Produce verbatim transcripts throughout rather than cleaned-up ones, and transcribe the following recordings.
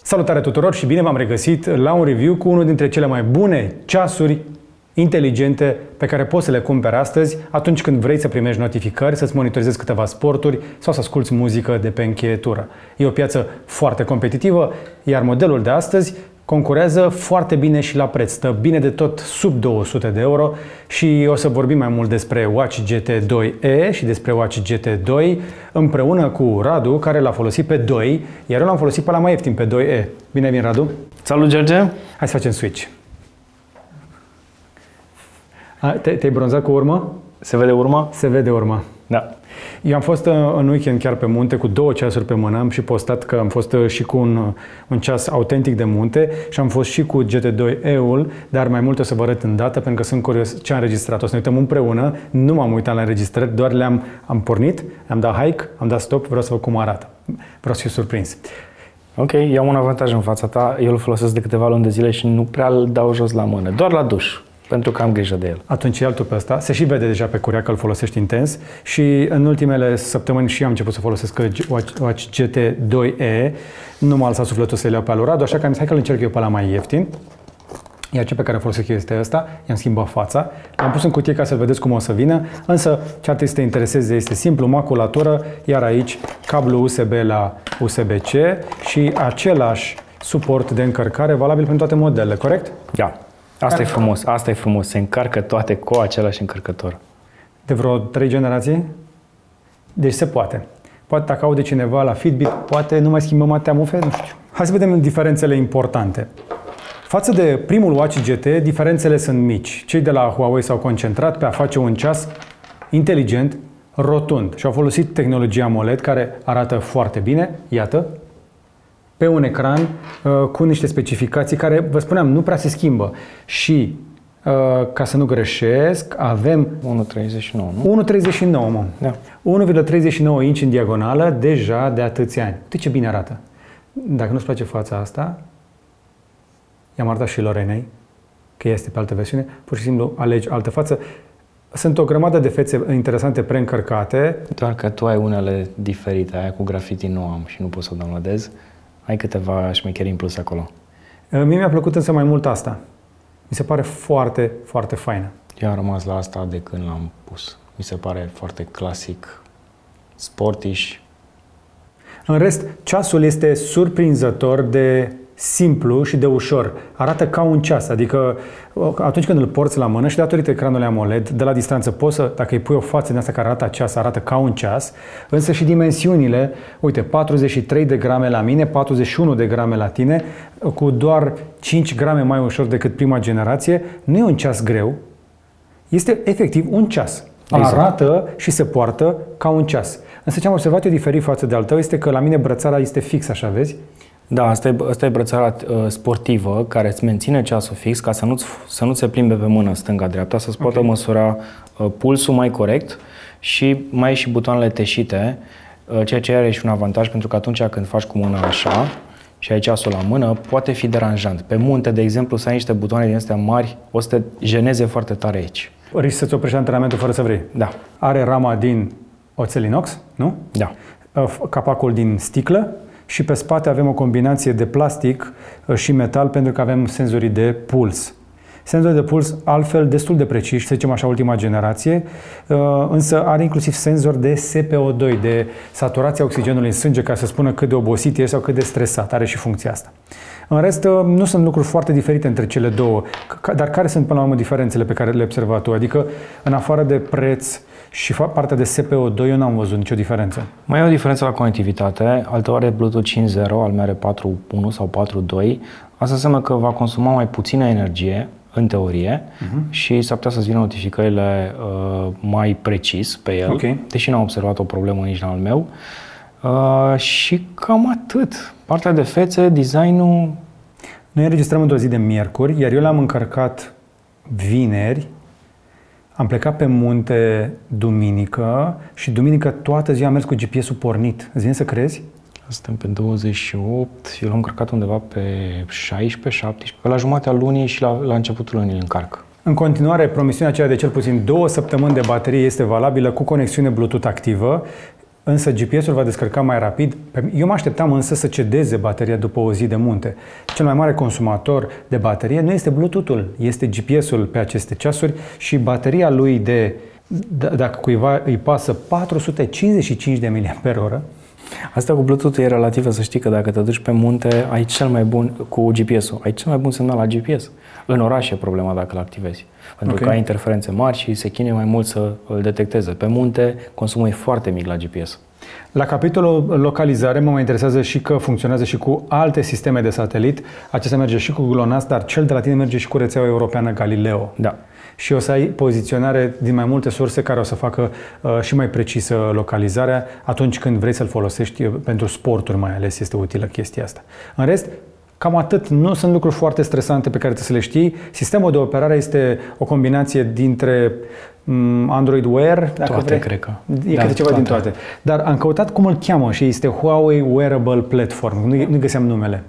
Salutare tuturor și bine v-am regăsit la un review cu unul dintre cele mai bune ceasuri inteligente pe care poți să le cumperi astăzi atunci când vrei să primești notificări, să-ți monitorizezi câteva sporturi sau să asculți muzică de pe încheietură. E o piață foarte competitivă, iar modelul de astăzi concurează foarte bine și la preț. Stă bine de tot sub două sute de euro și o să vorbim mai mult despre Watch G T doi E și despre Watch G T doi împreună cu Radu, care l-a folosit pe doi, iar eu l-am folosit pe la mai ieftin, pe doi E. Bine vin, Radu! Salut, George! Hai să facem switch. Te-ai bronzat cu urmă? Se vede urma? Se vede urma. Da. Eu am fost în weekend chiar pe munte cu două ceasuri pe mână. Am și postat că am fost și cu un, un ceas autentic de munte și am fost și cu G T doi E-ul, dar mai mult o să vă arăt îndată pentru că sunt curios ce am înregistrat. O să ne uităm împreună. Nu m-am uitat la înregistrări, doar le-am am pornit, am dat hike, am dat stop, vreau să văd cum arată. Vreau să fiu surprins. Ok, eu am un avantaj în fața ta. Eu îl folosesc de câteva luni de zile și nu prea îl dau jos la mână. Doar la duș. Pentru că am grijă de el. Atunci e altul pe ăsta. Se și vede deja pe curea că îl folosești intens și în ultimele săptămâni și am început să folosesc Watch G T doi E. Nu m-a lăsat sufletul să-l iau pe al lui Radu, așa că am zis, hai că îl încerc eu pe la mai ieftin. Iar cel pe care îl folosesc eu este ăsta. I-am schimbat fața. L-am pus în cutie ca să vedeți cum o să vină. Însă ce ar trebui să te intereseze este simplu, maculatură, iar aici cablu U S B la U S B C și același suport de încărcare valabil pentru toate modelele, corect? Da. Asta e frumos, asta e frumos. Se încarcă toate cu același încărcător. De vreo trei generații? Deci se poate. Poate dacă aude cineva la Fitbit, poate nu mai schimbăm atâtea mufe, nu știu. Hai să vedem diferențele importante. Față de primul Watch G T, diferențele sunt mici. Cei de la Huawei s-au concentrat pe a face un ceas inteligent, rotund și au folosit tehnologia AMOLED care arată foarte bine, iată, pe un ecran uh, cu niște specificații care, vă spuneam, nu prea se schimbă. Și, uh, ca să nu greșesc, avem unu virgulă treizeci și nouă, nu? unu virgulă treizeci și nouă, mă. Da. unu virgulă treizeci și nouă inci în diagonală, deja de atâția ani. Uite ce bine arată. Dacă nu-ți place fața asta, i-am arătat și Lorenei, că este pe altă versiune, pur și simplu alegi altă față. Sunt o grămadă de fețe interesante preîncărcate. Doar că tu ai unele diferite, aia cu graffiti nu am și nu pot să o downloadez. Ai câteva șmecherii în plus acolo. Mie mi-a plăcut însă mai mult asta. Mi se pare foarte, foarte faină. Eu am rămas la asta de când l-am pus. Mi se pare foarte clasic, sportish. În rest, ceasul este surprinzător de simplu și de ușor. Arată ca un ceas, adică atunci când îl porți la mână și datorită ecranului AMOLED, de la distanță poți să, dacă îi pui o față din asta care arată ceas, arată ca un ceas, însă și dimensiunile, uite, patruzeci și trei de grame la mine, patruzeci și unu de grame la tine, cu doar cinci grame mai ușor decât prima generație, nu e un ceas greu, este efectiv un ceas. Arată și se poartă ca un ceas. Însă ce am observat eu diferit față de al tău este că la mine brățara este fix, așa vezi? Da, asta e, asta e brățara uh, sportivă care îți menține ceasul fix ca să nu, să nu se plimbe pe mână stânga-dreapta, să-ți poată okay. măsura uh, pulsul mai corect și mai e și butoanele teșite, uh, ceea ce are și un avantaj pentru că atunci când faci cu mâna așa și ai ceasul la mână, poate fi deranjant. Pe munte, de exemplu, să ai niște butoane din astea mari, o să te jeneze foarte tare aici. Riști să-ți oprești antrenamentul fără să vrei? Da. Are rama din oțel inox, nu? Da. Uh, capacul din sticlă. Și pe spate avem o combinație de plastic și metal pentru că avem senzorii de puls. Senzorii de puls altfel destul de preciși, să zicem așa, ultima generație, însă are inclusiv senzor de S P O doi, de saturația oxigenului în sânge, ca să spună cât de obosit e sau cât de stresat. Are și funcția asta. În rest, nu sunt lucruri foarte diferite între cele două, dar care sunt până la urmă diferențele pe care le-ai observat tu? Adică, în afară de preț și partea de S P O doi, eu n-am văzut nicio diferență. Mai e o diferență la conectivitate. Al tău are Bluetooth cinci punct zero, al meu are patru punct unu sau patru punct doi. Asta înseamnă că va consuma mai puțină energie, în teorie, uh-huh. și s-ar putea să-ți vină notificările uh, mai precis pe el, okay. deși n-am observat o problemă nici în al meu. Uh, și cam atât. Partea de fețe, design-ul... Noi înregistrăm într-o zi de miercuri, iar eu l-am încărcat vineri. Am plecat pe munte duminică și duminică toată ziua am mers cu G P S-ul pornit. Îți vine să crezi? Suntem pe douăzeci și opt, eu l-am încărcat undeva pe șaisprezece șaptesprezece, pe la jumatea lunii și la, la începutul lunii îl încarc. În continuare, promisiunea aceea de cel puțin două săptămâni de baterie este valabilă cu conexiune Bluetooth activă. însă G P S-ul va descărca mai rapid. Eu mă așteptam însă să cedeze bateria după o zi de munte. Cel mai mare consumator de baterie nu este Bluetooth-ul, este G P S-ul pe aceste ceasuri și bateria lui de, d- dacă cuiva îi pasă patru sute cincizeci și cinci de miliamperi oră. Asta cu Bluetooth-ul e relativă, să știi că dacă te duci pe munte, ai cel mai bun, cu G P S-ul, ai cel mai bun semnal la G P S. În oraș e problema dacă îl activezi. Pentru okay. că ai interferențe mari și se chinuie mai mult să îl detecteze. Pe munte, consumul e foarte mic la G P S. La capitolul localizare mă mai interesează și că funcționează și cu alte sisteme de satelit. Acesta merge și cu GLONASS, dar cel de la tine merge și cu rețeaua europeană Galileo. Da. Și o să ai poziționare din mai multe surse care o să facă uh, și mai precisă localizarea atunci când vrei să-l folosești pentru sporturi, mai ales este utilă chestia asta. În rest, cam atât. Nu sunt lucruri foarte stresante pe care trebuie să le știi. Sistemul de operare este o combinație dintre um, Android Wear, dacă toate, vrei. cred că. E da, câte ceva toate. din toate. Dar am căutat cum îl cheamă și este Huawei Wearable Platform. Nu, nu găseam numele.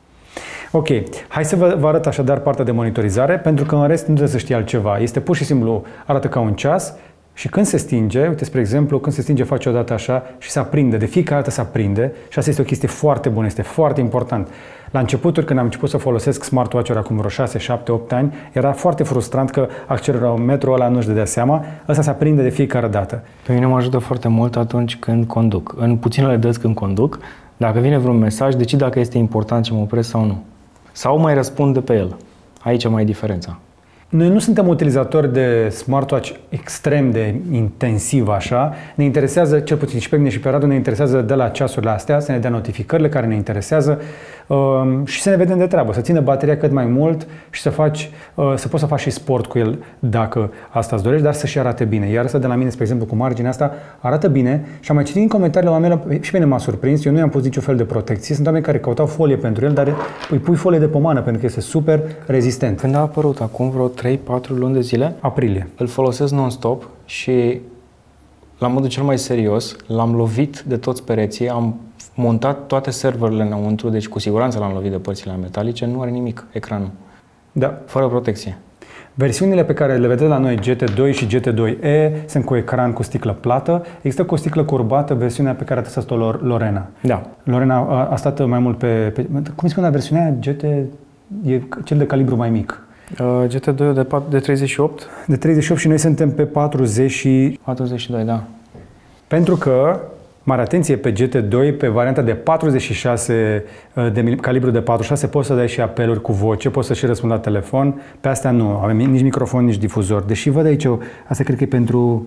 Ok, hai să vă, vă arăt așadar partea de monitorizare, pentru că în rest nu trebuie să știi altceva. Este pur și simplu, arată ca un ceas și când se stinge, uite, spre exemplu, când se stinge face o dată așa și se aprinde, de fiecare dată se aprinde și asta este o chestie foarte bună, este foarte important. La începuturi, când am început să folosesc smartwatch-uri acum vreo șase, șapte, opt ani, era foarte frustrant că accelerometrul ăla nu-și dădea seama, ăsta se aprinde de fiecare dată. Pe mine mă ajută foarte mult atunci când conduc. În puținele dăți când conduc, dacă vine vreun mesaj, decid dacă este important ce mă opresc sau nu. Sau mai răspund de pe el. Aici mai e diferența. Noi nu suntem utilizatori de smartwatch extrem de intensiv așa. Ne interesează, cel puțin și pe mine și pe Radu, ne interesează de la ceasurile astea, să ne dea notificările care ne interesează um, și să ne vedem de treabă, să țină bateria cât mai mult și să faci, uh, să poți să faci și sport cu el dacă asta îți dorești, dar să și arate bine. Iar asta de la mine, spre exemplu, cu marginea asta, arată bine și am mai citit în comentariile oamenilor, și pe mine m-a surprins, eu nu i-am pus niciun fel de protecție, sunt oameni care căutau folie pentru el, dar îi pui folie de pomană pentru că este super rezistent. Când a apărut acum vreo trei patru luni de zile, aprilie, îl folosesc non-stop și la modul cel mai serios l-am lovit de toți pereții, am montat toate serverele înăuntru, deci cu siguranță l-am lovit de părțile metalice, nu are nimic ecranul. Da. Fără protecție. Versiunile pe care le vedeți la noi, G T doi și G T doi E, sunt cu ecran cu sticlă plată. Există cu o sticlă curbată, versiunea pe care a testat-o Lorena. Da. Lorena a, a stat mai mult pe, pe... Cum îi spune la versiunea G T? E cel de calibru mai mic. Uh, G T doi de, de treizeci și opt? De treizeci și opt și noi suntem pe patruzeci și... patruzeci și doi, da. Pentru că, mare atenție, pe G T doi, pe varianta de patruzeci și șase, de calibru de patruzeci și șase, poți să dai și apeluri cu voce, poți să și răspunzi la telefon. Pe astea nu, avem nici microfon, nici difuzor. Deși văd aici, asta cred că e pentru...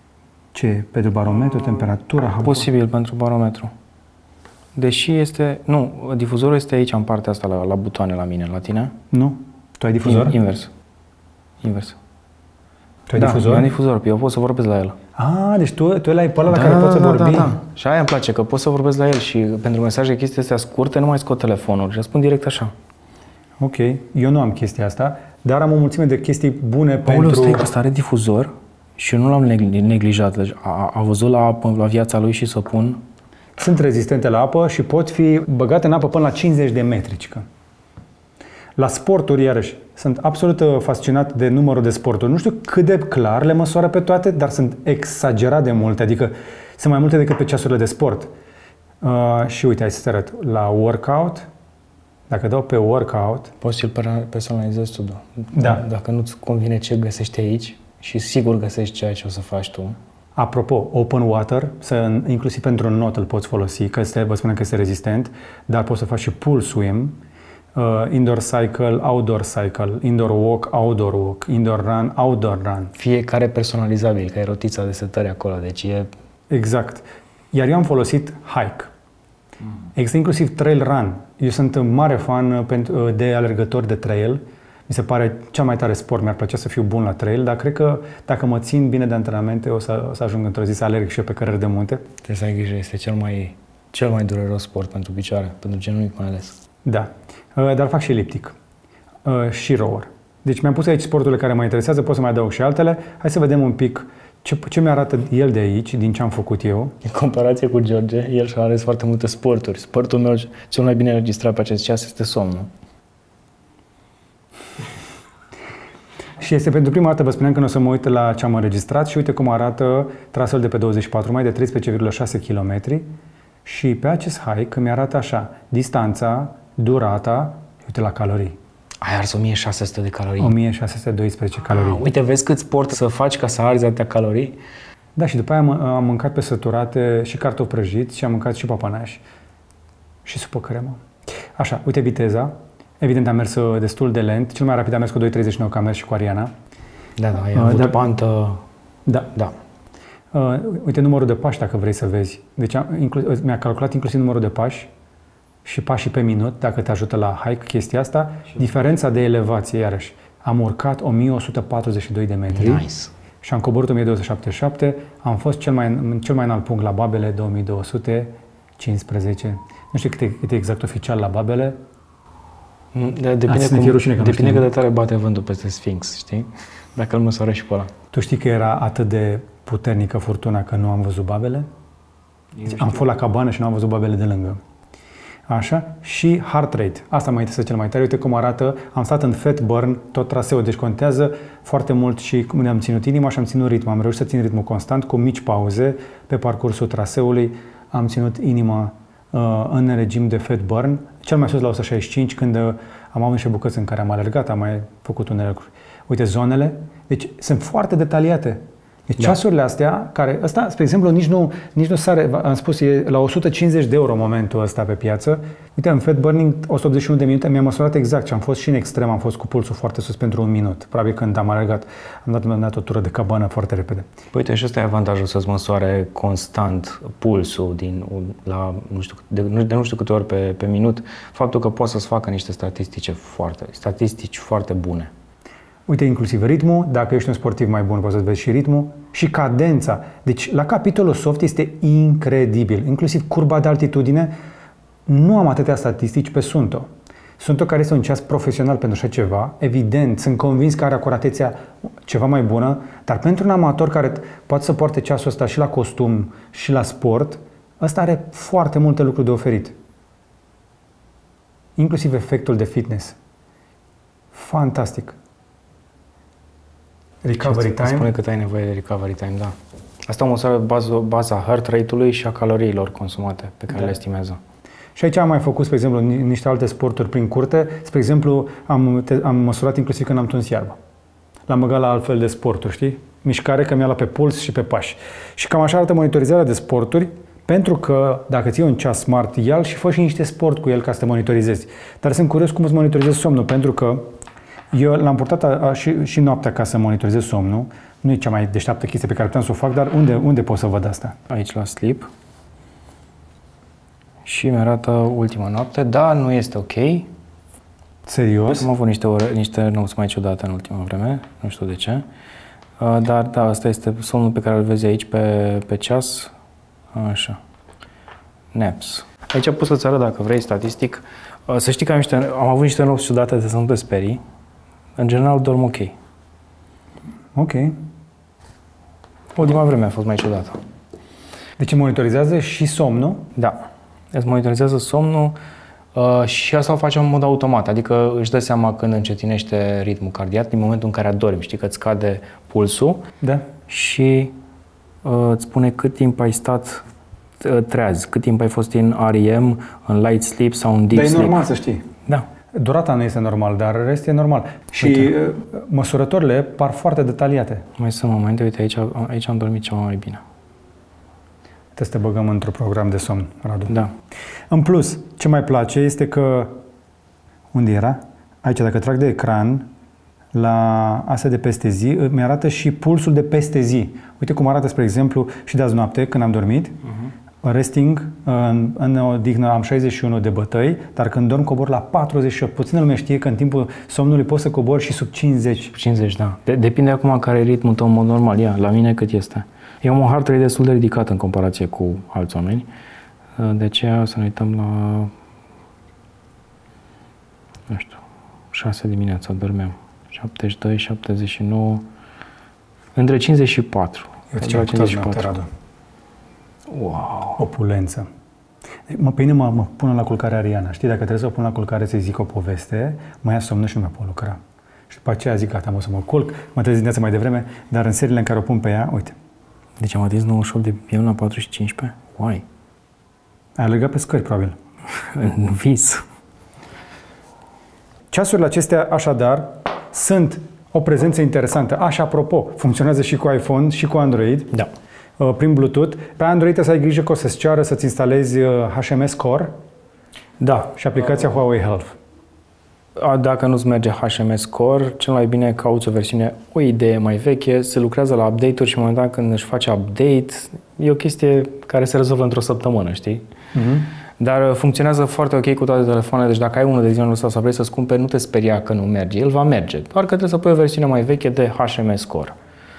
Ce? Pentru barometru, temperatura? Posibil pentru barometru. Deși este... Nu, difuzorul este aici, în partea asta, la, la butoane la mine, la tine. Nu? Tu ai difuzor? Invers. Invers. Tu ai da, difuzor? Da, difuzor, eu pot să vorbesc la el. Ah, deci tu, tu ai pe ăla la da, care poți să da, vorbi. Da, da. Și aia îmi place, că pot să vorbesc la el și pentru mesaje, chestii astea scurte, nu mai scot telefonul și răspund direct așa. Ok, eu nu am chestia asta, dar am o mulțime de chestii bune Paolo, pentru... stai, ăsta are difuzor și eu nu l-am neglijat. Deci a, a văzut la apă, la viața lui și să pun... Sunt rezistente la apă și pot fi băgate în apă până la cincizeci de metri. La sporturi, iarăși, sunt absolut fascinat de numărul de sporturi. Nu știu cât de clar le măsoară pe toate, dar sunt exagerat de multe, adică sunt mai multe decât pe ceasurile de sport. Uh, și uite, hai să te arăt. La workout, dacă dau pe workout... Poți să-l personalizezi tu, da. Dacă nu-ți convine ce găsești aici și sigur găsești ceea ce o să faci tu. Apropo, open water, să, inclusiv pentru un not îl poți folosi, că este, vă spunem că este rezistent, dar poți să faci și pool swim, uh, indoor cycle, outdoor cycle, indoor walk, outdoor walk, indoor run, outdoor run. Fiecare personalizabil, că e rotița de setări acolo, deci e... Exact. Iar eu am folosit hike. Mm. Există inclusiv trail run. Eu sunt mare fan de alergători de trail. Mi se pare cea mai tare sport, mi-ar plăcea să fiu bun la trail, dar cred că dacă mă țin bine de antrenamente, o să, o să ajung într-o zi să alerg și eu pe cărări de munte. Trebuie să ai grijă, este cel mai, cel mai dureros sport pentru picioare, pentru genunchi mai ales. Da, dar fac și eliptic și rower. Deci mi-am pus aici sporturile care mă interesează, pot să mai adaug și altele. Hai să vedem un pic ce, ce mi-arată el de aici, din ce am făcut eu. În comparație cu George, el și-a ales foarte multe sporturi. Sportul meu cel mai bine înregistrat pe acest ceas este somnul. și este pentru prima dată, vă spuneam că nu o să mă uit la ce am înregistrat și uite cum arată traseul de pe douăzeci și patru mai de treisprezece virgulă șase kilometri și pe acest hike mi arată așa, distanța, durata, uite la calorii. Ai ars o mie șase sute de calorii. o mie șase sute doisprezece calorii. Ah, uite, vezi cât sport să faci ca să arzi atâtea calorii? Da, și după aia am, am mâncat pe săturate și cartofi prăjiți și am mâncat și papanași și supă cremă. Așa, uite viteza. Evident am mers destul de lent. Cel mai rapid am mers cu doi treizeci și nouă, că am mers și cu Ariana. Da, da, ai avut da, pantă. Da. Da. Uh, uite numărul de pași, dacă vrei să vezi. Deci am, inclu- mi-a calculat inclusiv numărul de pași și pașii pe minut, dacă te ajută la hike chestia asta. Și diferența de elevație, iarăși. Am urcat o mie o sută patruzeci și doi de metri. Nice. Și am coborât o mie două sute șaptezeci și șapte. Am fost cel mai, în cel mai înalt punct la Babele, două mii două sute cincisprezece. Nu știu cât e, cât e exact oficial la Babele. De, depinde cum, rușine, depinde cât de tare bate vântul peste Sfinx, știi? Dacă îl măsoară și pe ăla. Tu știi că era atât de puternică furtuna că nu am văzut Babele? Am fost la cabană și nu am văzut Babele de lângă. Așa? Și heart rate. Asta mă interesează cel mai tare. Uite cum arată. Am stat în fat burn tot traseul. Deci contează foarte mult și cum ne-am ținut inima și am ținut ritmul. Am reușit să țin ritmul constant cu mici pauze pe parcursul traseului. Am ținut inima uh, în regim de fat burn. Cel mai sus la o sută șaizeci și cinci când uh, am avut niște bucăți în care am alergat, am mai făcut unele lucruri. Uite zonele. Deci sunt foarte detaliate. Deci da. Ceasurile astea, care, ăsta, spre exemplu, nici nu, nici nu sare, am spus, e la o sută cincizeci de euro momentul ăsta pe piață. Uite, în fat burning, o sută optzeci și unu de minute, mi-am măsurat exact și am fost și în extrem, am fost cu pulsul foarte sus pentru un minut. Probabil când am alergat, am dat, am dat o tură de cabană foarte repede. Păi uite, și ăsta e avantajul, să-ți măsoare constant pulsul din, la, nu știu, de, de nu știu câte ori pe, pe minut, faptul că poți să-ți facă niște statistice foarte, statistici foarte bune. Uite, inclusiv ritmul, dacă ești un sportiv mai bun, poți să-ți vezi și ritmul și cadența. Deci, la capitolul soft este incredibil. Inclusiv curba de altitudine, nu am atâtea statistici pe Sunto. Sunto, care este un ceas profesional pentru așa ceva, evident, sunt convins că are acuratețea ceva mai bună, dar pentru un amator care poate să poarte ceasul ăsta și la costum și la sport, ăsta are foarte multe lucruri de oferit. Inclusiv efectul de fitness. Fantastic. Recovery time. Spune cât ai nevoie de recovery time, da. Asta o măsoară baza, baza heart rate-ului și a caloriilor consumate pe care da. le estimează. Și aici am mai făcut, spre exemplu, niște alte sporturi prin curte. Spre exemplu, am, te, am măsurat inclusiv când am tuns iarba. L-am băgat la altfel de sporturi, știi? Mișcare, că mi-a luat pe puls și pe pași. Și cam așa arată monitorizarea de sporturi, pentru că dacă ții un ceas smart, ia-l și fă și niște sport cu el ca să te monitorizezi. Dar sunt curios cum îți monitorizezi somnul, pentru că eu l-am purtat a, a, și, și noaptea ca să monitorizez somnul. Nu e cea mai deșteaptă chestie pe care puteam să o fac, dar unde, unde pot să văd asta? Aici la sleep. Și mi-arată ultima noapte. Da, nu este ok. Serios? Am avut niște, ore, niște nopți mai ciudate în ultima vreme. Nu știu de ce. Dar da, asta este somnul pe care îl vezi aici pe, pe ceas. Așa. Naps. Aici pot să-ți arăt, dacă vrei, statistic. Să știi că am, niște, am avut niște nopți ciudate, de să nu te sperii. În general dorm ok. Ok. Ultima vreme a fost mai ciudată. Deci monitorizează și somnul? Da. Îți monitorizează somnul uh, și asta o face în mod automat. Adică își dă seama când încetinește ritmul cardiac din momentul în care adormi. Știi că îți scade pulsul. Da. Și uh, îți spune cât timp ai stat uh, treaz, cât timp ai fost în R E M, în light sleep sau în deep Dar sleep. e normal să știi. Da. Durata nu este normal, dar restul e normal. Și uite, măsurătorile par foarte detaliate. Mai sunt momente, uite, aici, aici am dormit ceva mai bine. Trebuie să te băgăm într-un program de somn, Radu. Da. În plus, ce mai place este că... Unde era? Aici, dacă trag de ecran, la astea de peste zi, mi arată și pulsul de peste zi. Uite cum arată, spre exemplu, și de azi noapte, când am dormit. Uh-huh. Resting, în, în odihnă am șaizeci și unu de bătăi, dar când dorm cobor la patruzeci și opt. Puțină lume știe că în timpul somnului poți să cobori și sub cincizeci. cincizeci, da. De- depinde acum care e ritmul tău în mod normal. Ia, la mine cât este. Eu am un heart rate destul de ridicat în comparație cu alți oameni. De aceea să ne uităm la... Nu știu, șase dimineața dormeam. șaptezeci și doi, șaptezeci și nouă... Între cincizeci și patru. Uite ce cincizeci și patru. Radu. Wow! Opulență. Mă, pe mine mă, mă pun la culcare Ariana. Știi, dacă trebuie să o pun la culcare să-i zic o poveste, mă ia somnul și nu mai pot lucra. Și după aceea zic, gata, mă să mă culc, mă trezesc dimineața mai devreme, dar în seriile în care o pun pe ea, uite. Deci am atins nouăzeci și opt de B P M la patru și cincisprezece? Uai! Ai alergat pe scări, probabil. În vis. Ceasurile acestea, așadar, sunt o prezență interesantă. Așa, apropo, funcționează și cu iPhone și cu Android. Da. Prin Bluetooth. Pe Android trebuie să ai grijă că o să-ți ceară să-ți instalezi H M S Core. Da. Și aplicația uh, Huawei Health. Dacă nu-ți merge H M S Core, cel mai bine cauți o versiune, o idee mai veche, se lucrează la update-uri și în momentul când își face update, e o chestie care se rezolvă într-o săptămână, știi? Uh-huh. Dar funcționează foarte ok cu toate telefoanele, deci dacă ai unul de genul ăsta sau vrei să-ți cumperi, nu te speria că nu merge, el va merge, doar că trebuie să pui o versiune mai veche de H M S Core.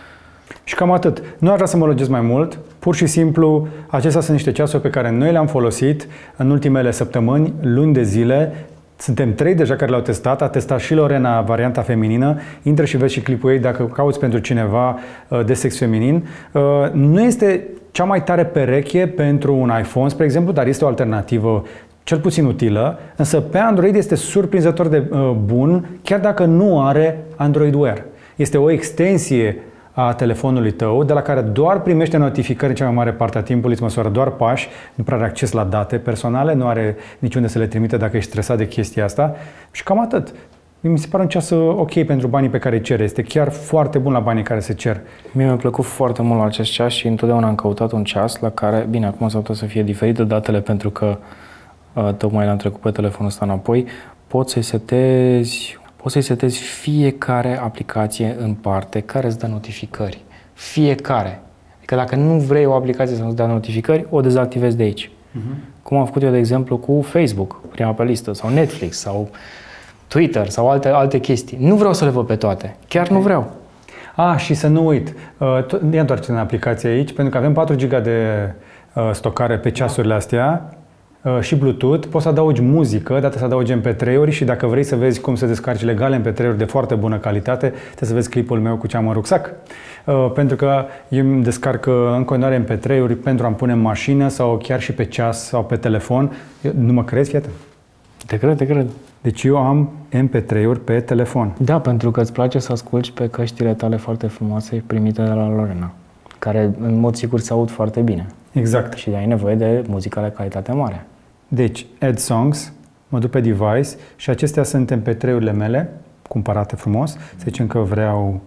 Și cam atât. Nu aș vrea să mă lungesc mai mult, pur și simplu, acestea sunt niște ceasuri pe care noi le-am folosit în ultimele săptămâni, luni de zile. Suntem trei deja care le-au testat, a testat și Lorena varianta feminină, intră și vezi și clipul ei dacă cauți pentru cineva de sex feminin. Nu este cea mai tare pereche pentru un iPhone, spre exemplu, dar este o alternativă cel puțin utilă, însă pe Android este surprinzător de bun, chiar dacă nu are Android Wear. Este o extensie a telefonului tău, de la care doar primește notificări în cea mai mare parte a timpului, îți măsoară doar pași, nu prea are acces la date personale, nu are niciunde să le trimite dacă ești stresat de chestia asta și cam atât. Mi se pare un ceas ok pentru banii pe care îi cere. Este chiar foarte bun la banii care se cer. Mie mi-a plăcut foarte mult la acest ceas și întotdeauna am căutat un ceas la care, bine, acum s-ar putea să fie diferite datele pentru că uh, tocmai l-am trecut pe telefonul ăsta înapoi, poți să-i setezi... Poți să-i setezi fiecare aplicație în parte care îți dă notificări. Fiecare. Adică dacă nu vrei o aplicație să nu-ți dea notificări, o dezactivezi de aici. Uh-huh. Cum am făcut eu, de exemplu, cu Facebook, prima pe listă, sau Netflix, sau Twitter, sau alte, alte chestii. Nu vreau să le văd pe toate. Chiar okay. nu vreau. Ah, și să nu uit. Ia întoarce în aplicație aici, pentru că avem patru giga de uh, stocare pe ceasurile astea. Și Bluetooth, poți să adaugi muzică, dar trebuie să adaugi M P trei-uri și dacă vrei să vezi cum se descarci legal M P trei-uri de foarte bună calitate, trebuie să vezi clipul meu cu ce am în rucsac. Pentru că eu îmi descarc în continuare M P trei-uri pentru a-mi pune în mașină sau chiar și pe ceas sau pe telefon. Eu, nu mă crezi, fii atent. Te cred, te cred. Deci eu am M P trei-uri pe telefon. Da, pentru că îți place să asculti pe căștile tale foarte frumoase primite de la Lorena, care în mod sigur se aud foarte bine. Exact. Și ai nevoie de muzică de calitate mare. Deci, Add Songs, mă duc pe device și acestea sunt M P trei-urile mele, cumpărate frumos. Să zicem că vreau...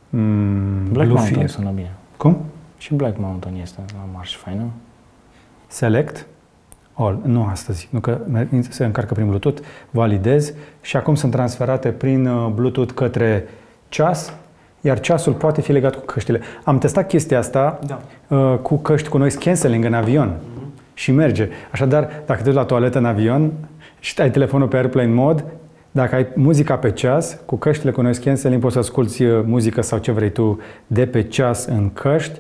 Mm, Black Mountain sună bine. Cum? Și Black Mountain este la marș faină. Select All. Nu astăzi, nu că se încarcă prin Bluetooth. Validez și acum sunt transferate prin Bluetooth către ceas, iar ceasul poate fi legat cu căștile. Am testat chestia asta da. uh, cu căști cu noise cancelling în avion. Și merge. Așadar, dacă te duci la toaletă în avion și ai telefonul pe airplane mode, dacă ai muzica pe ceas, cu căștile cu noise cancelling poți să asculti muzică sau ce vrei tu de pe ceas în căști.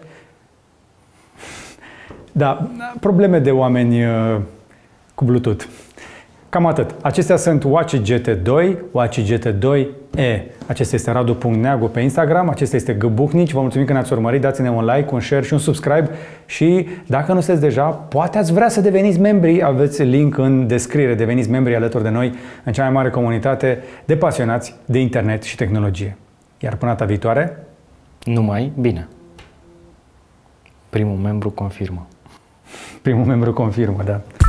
Da, probleme de oameni uh, cu Bluetooth. Cam atât. Acestea sunt Watch G T doi, Watch G T doi E. Acesta este radu punct neagu pe Instagram, acesta este Găbuhnici. Vă mulțumim că ne-ați urmărit, dați-ne un like, un share și un subscribe și dacă nu sunteți deja, poate ați vrea să deveniți membri, aveți link în descriere, deveniți membri alături de noi în cea mai mare comunitate de pasionați de internet și tehnologie. Iar până data viitoare, numai bine. Primul membru confirmă. Primul membru confirmă, da.